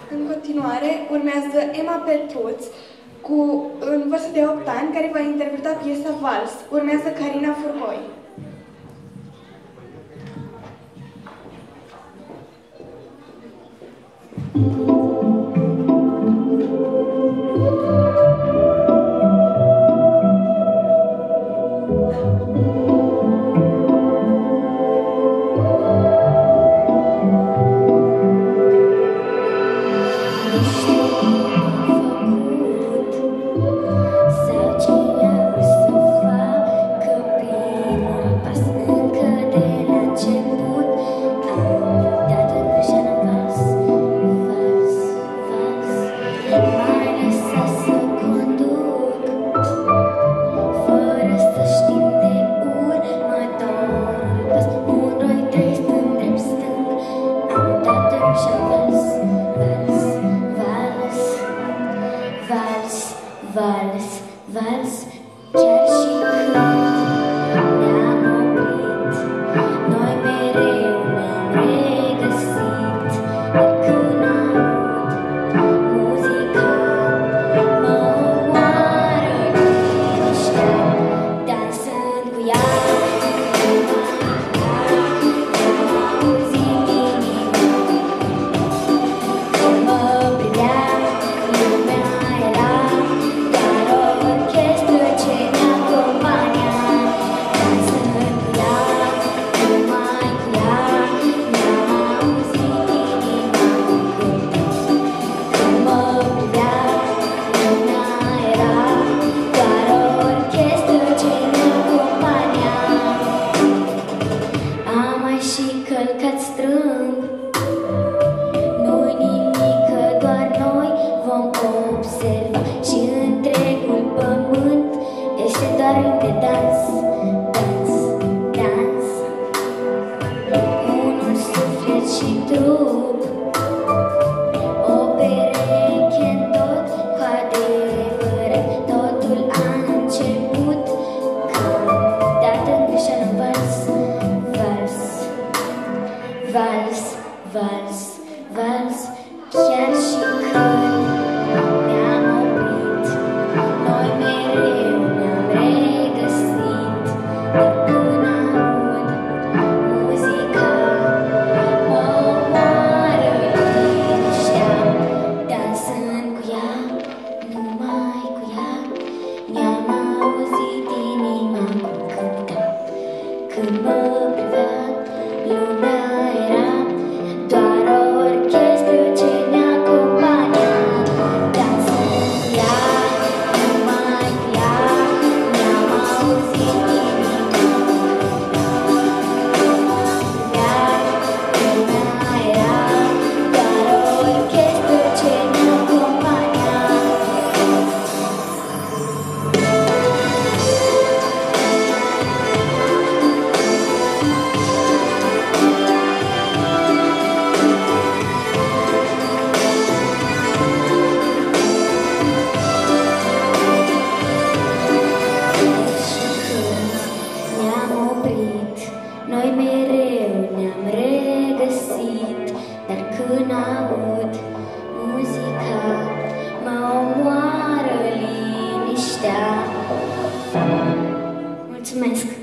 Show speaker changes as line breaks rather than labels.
În continuare, urmează Emma Petruț, în vârstă de 8 ani, care va interpreta piesa Vals. Urmează Carina Furhoi.
Vals, vals, chiar și când ne-am oprit, noi mereu ne-am regăsit. Dar când aud muzica, mă omoară liniștea, dansând cu ea. N-am auzit nimic, când mă privea, lumea era călcat strâng. Nu-i nimic, că doar noi vom observa și întregul pământ este doar de dans, dans, dans. Unul suflet și trup, o pereche în tot, cu adevărat totul a început când dată greșeală în vals, vals. Vals, vals, vals, chiar și când ne-am oprit, noi mereu ne-am regăsit. Dar când aud muzica, mă omoară liniștea, dansând cu ea, numai cu ea, mi-am auzit inima cum cânta. Când mă privea, lumea doar o orchestră ce ne acompania, dansând cu ea, numai cu ea, mi-am auzit inima. Lumea era doar o orchestră ce ne acompania. Noi mereu ne-am regăsit, dar când aud muzica, mă omoară liniștea. Mulțumesc!